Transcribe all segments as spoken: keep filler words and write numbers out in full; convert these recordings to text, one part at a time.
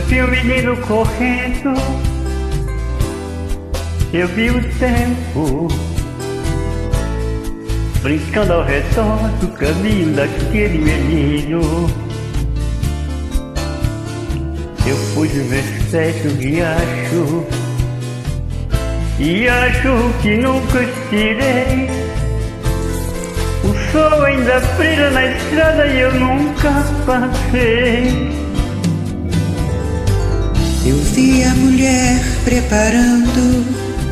vi um menino correndo, eu vi o tempo brincando ao redor do caminho daquele menino. Eu pus os meus pés no riacho e acho que nunca estirei. O sol ainda brilha na estrada e eu nunca passei. Eu vi a mulher preparando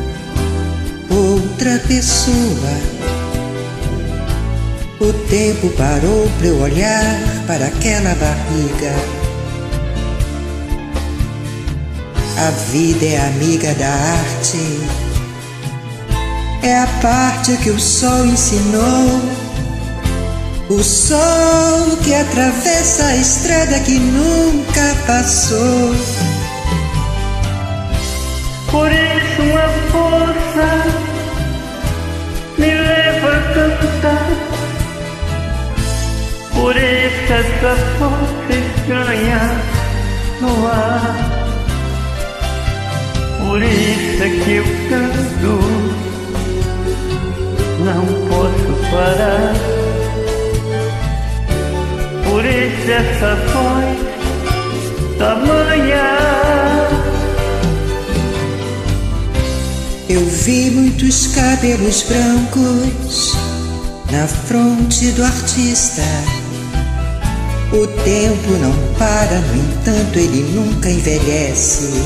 outra pessoa. O tempo parou para eu olhar para aquela barriga. A vida é amiga da arte, é a parte que o sol ensinou. O sol que atravessa a estrada que nunca passou. Por isso uma força me leva a cantar, por isso essa força estranha no ar. Por isso é que eu canto, não posso parar. Por isso essa voz tamanha. Eu vi muitos cabelos brancos na fronte do artista. O tempo não para, no entanto ele nunca envelhece.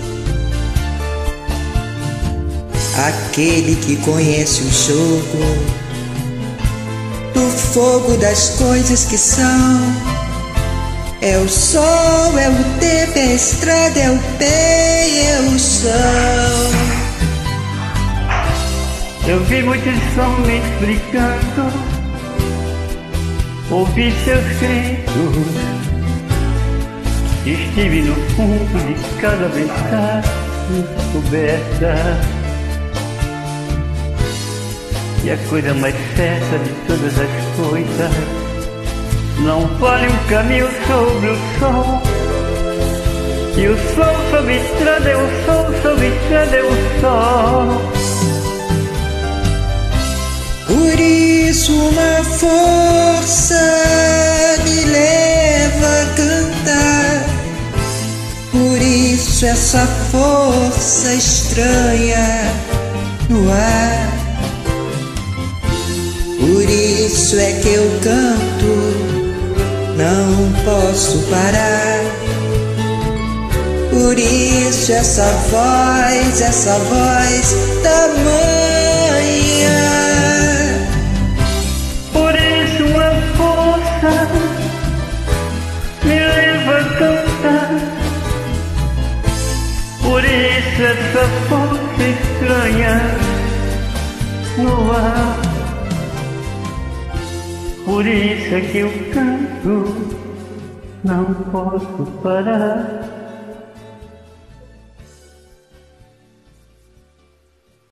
Aquele que conhece o jogo do fogo das coisas que são. É o sol, é o tempo, é a estrada, é o bem, é o chão. Eu vi muitos homens brincando, ouvi seus gritos, estive no fundo de cada ventana coberta. E a coisa mais certa de todas as coisas, não vale um caminho sobre o sol. E o sol sobre a estrada é o sol, sobre a estrada é o sol. Por isso uma força me leva a cantar. Por isso essa força estranha no ar. Por isso é que eu canto, não posso parar. Por isso essa voz, essa voz tamanha. Por isso uma força me leva a cantar. Por isso essa força estranha no ar. Por isso é que eu canto, não posso parar.